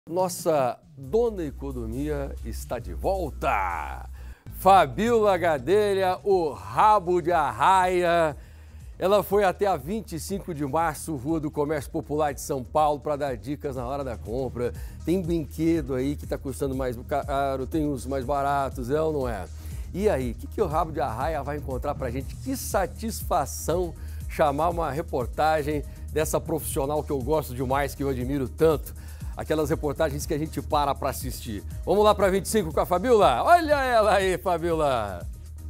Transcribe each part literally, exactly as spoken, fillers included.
Nossa dona economia está de volta. Fabíola Gadelha, o rabo de arraia. Ela foi até a vinte e cinco de março, Rua do Comércio Popular de São Paulo, para dar dicas na hora da compra. Tem brinquedo aí que está custando mais caro, tem uns mais baratos, é ou não é? E aí, o que, que o rabo de arraia vai encontrar para a gente? Que satisfação chamar uma reportagem dessa profissional que eu gosto demais, que eu admiro tanto. Aquelas reportagens que a gente para para assistir. Vamos lá para vinte e cinco com a Fabíola? Olha ela aí, Fabíola!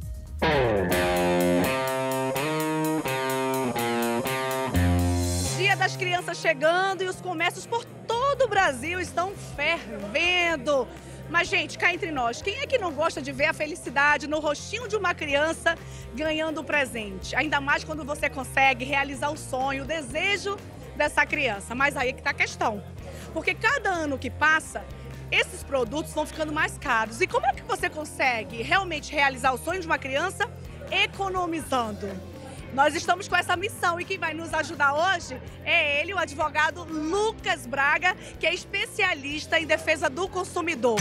Dia das Crianças chegando e os comércios por todo o Brasil estão fervendo. Mas, gente, cá entre nós, quem é que não gosta de ver a felicidade no rostinho de uma criança ganhando um presente? Ainda mais quando você consegue realizar o sonho, o desejo dessa criança. Mas aí é que está a questão. Porque cada ano que passa, esses produtos vão ficando mais caros. E como é que você consegue realmente realizar o sonho de uma criança economizando? Nós estamos com essa missão e quem vai nos ajudar hoje é ele, o advogado Lucas Braga, que é especialista em defesa do consumidor.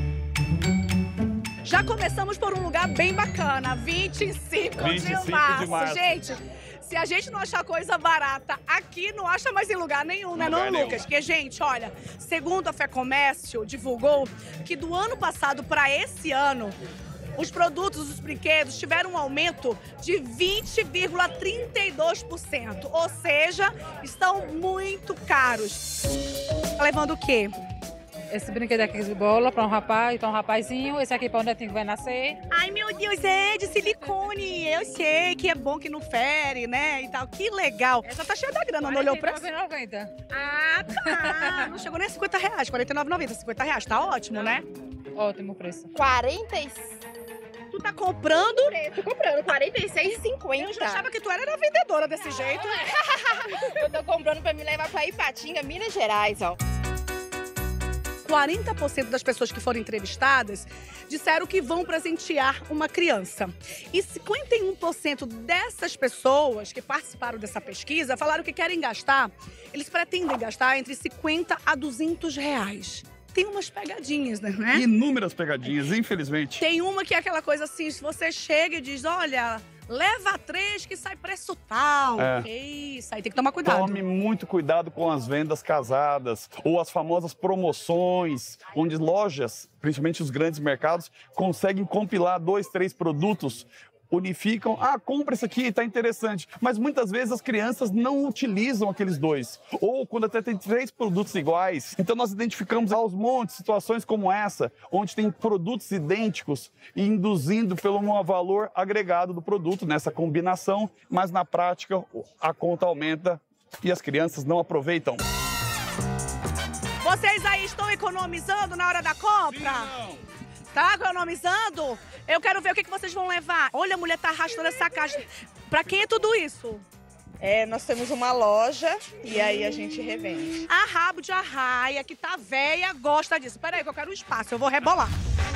Já começamos por um lugar bem bacana, vinte e cinco de março. Gente, se a gente não achar coisa barata aqui, não acha mais em lugar nenhum, né não, Lucas? Porque, gente, olha, segundo a FEComércio divulgou que do ano passado para esse ano, os produtos, os brinquedos tiveram um aumento de vinte vírgula trinta e dois por cento, ou seja, estão muito caros. Tá levando o quê? Esse brinquedo aqui de bola para um rapaz, para um rapazinho. Esse aqui para o netinho que vai nascer. Ai, meu Deus, é de silicone. Eu sei que é bom que não fere, né, e tal. Que legal. Essa tá cheia da grana, não olhou o preço? quarenta e nove reais e noventa centavos. Ah, tá. Não chegou nem a cinquenta reais, quarenta e nove reais e noventa centavos. cinquenta reais, tá ótimo, né? Ótimo preço. quarenta e... Tu tá comprando? Tô comprando quarenta e seis reais e cinquenta centavos. Eu já achava que tu era, era vendedora desse jeito. Eu tô comprando pra me levar pra Ipatinga, Minas Gerais, ó. quarenta por cento das pessoas que foram entrevistadas disseram que vão presentear uma criança. E cinquenta e um por cento dessas pessoas que participaram dessa pesquisa falaram que querem gastar, eles pretendem gastar entre cinquenta a duzentos reais. Tem umas pegadinhas, né? Inúmeras pegadinhas, infelizmente. Tem uma que é aquela coisa assim, se você chega e diz, olha, leva três que sai preço tal. É. Isso, aí tem que tomar cuidado. Tome muito cuidado com as vendas casadas ou as famosas promoções, onde lojas, principalmente os grandes mercados, conseguem compilar dois, três produtos, unificam, ah, compra esse aqui, tá interessante. Mas muitas vezes as crianças não utilizam aqueles dois. Ou quando até tem três produtos iguais. Então nós identificamos aos montes situações como essa, onde tem produtos idênticos e induzindo pelo um valor agregado do produto nessa combinação, mas na prática a conta aumenta e as crianças não aproveitam. Vocês aí estão economizando na hora da compra? Sim, não. Tá economizando? Eu quero ver o que, que vocês vão levar. Olha, a mulher tá arrastando essa caixa. Pra quem é tudo isso? É, nós temos uma loja e aí a gente revende. A rabo de arraia, que tá velha, gosta disso. Peraí, que eu quero um espaço, eu vou rebolar.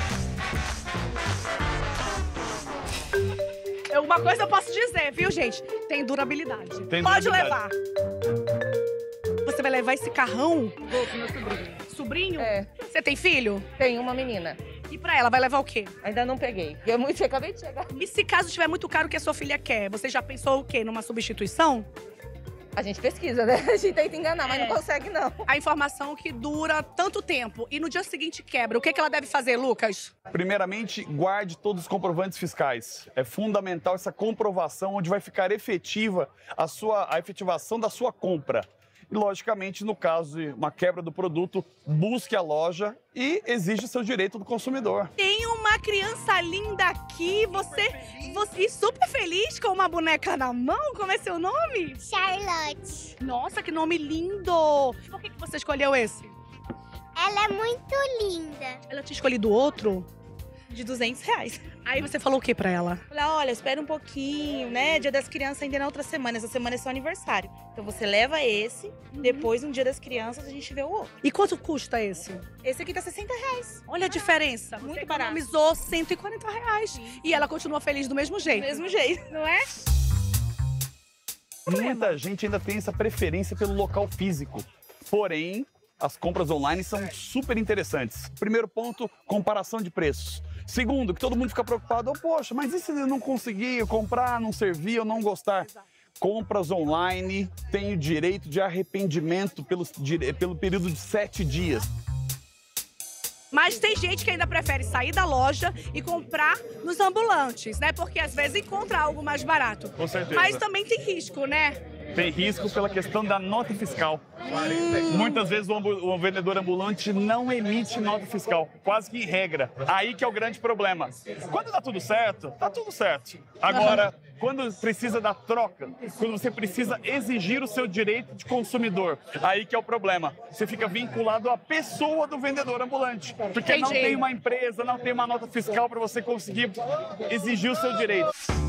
Eu, uma coisa eu posso dizer, viu, gente? Tem durabilidade. Tem Pode durabilidade. levar. Você vai levar esse carrão? Vou com meu sobrinho. Sobrinho? É. Você tem filho? Tem uma menina. E pra ela, vai levar o quê? Ainda não peguei. Eu muito acabei de chegar. E se caso estiver muito caro, o que a sua filha quer? Você já pensou o quê? Numa substituição? A gente pesquisa, né? A gente tenta enganar, mas É. não consegue, não. A informação que dura tanto tempo e no dia seguinte quebra. O que, que ela deve fazer, Lucas? Primeiramente, guarde todos os comprovantes fiscais. É fundamental essa comprovação onde vai ficar efetiva a, sua, a efetivação da sua compra. E, logicamente, no caso de uma quebra do produto, busque a loja e exija seu direito do consumidor. Tem uma criança linda aqui, você, você super feliz com uma boneca na mão. Como é seu nome? Charlotte. Nossa, que nome lindo! Por que, que você escolheu esse? Ela é muito linda. Ela tinha escolhido outro de duzentos reais. Aí você falou o que pra ela? Falei, olha, espera um pouquinho, né? Dia das Crianças ainda na outra semana. Essa semana é seu aniversário. Então você leva esse, depois no Dia das Crianças a gente vê o outro. E quanto custa esse? Esse aqui tá sessenta reais. Olha a diferença. Muito Você barato. economizou cento e quarenta reais. E ela continua feliz do mesmo Do jeito. mesmo jeito, não é? Muita gente ainda tem essa preferência pelo local físico. Porém, as compras online são super interessantes. Primeiro ponto, comparação de preços. Segundo, que todo mundo fica preocupado, oh, poxa, mas e se eu não conseguir comprar, não servir ou não gostar? Compras online têm o direito de arrependimento pelo, pelo período de sete dias. Mas tem gente que ainda prefere sair da loja e comprar nos ambulantes, né? Porque às vezes encontra algo mais barato. Com certeza. Mas também tem risco, né? Tem risco pela questão da nota fiscal. Hum. Muitas vezes o, o vendedor ambulante não emite nota fiscal, quase que em regra. Aí que é o grande problema. Quando dá tudo certo, tá tudo certo. Agora, uhum. quando precisa da troca, quando você precisa exigir o seu direito de consumidor, aí que é o problema. Você fica vinculado à pessoa do vendedor ambulante. Porque Entendi. Não tem uma empresa, não tem uma nota fiscal para você conseguir exigir o seu direito.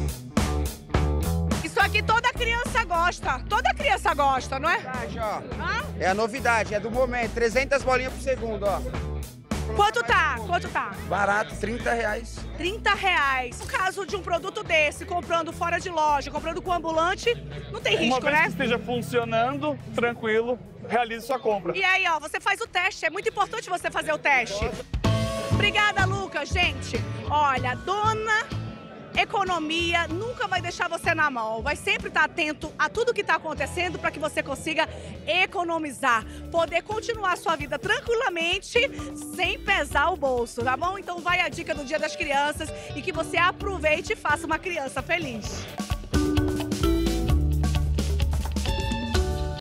Isso aqui toda criança gosta, toda criança gosta, não é? Novidade, ó. É a novidade, é do momento, trezentas bolinhas por segundo, ó. Quanto tá? Quanto tá? Barato, trinta reais. trinta reais. No caso de um produto desse, comprando fora de loja, comprando com ambulante, não tem risco, Uma vez né? que esteja funcionando, tranquilo, realize sua compra. E aí, ó, você faz o teste, é muito importante você fazer o teste. Obrigada, Lucas. Gente, olha, dona Economia nunca vai deixar você na mão, vai sempre estar atento a tudo que está acontecendo para que você consiga economizar, poder continuar a sua vida tranquilamente, sem pesar o bolso, tá bom? Então vai a dica do Dia das Crianças e que você aproveite e faça uma criança feliz.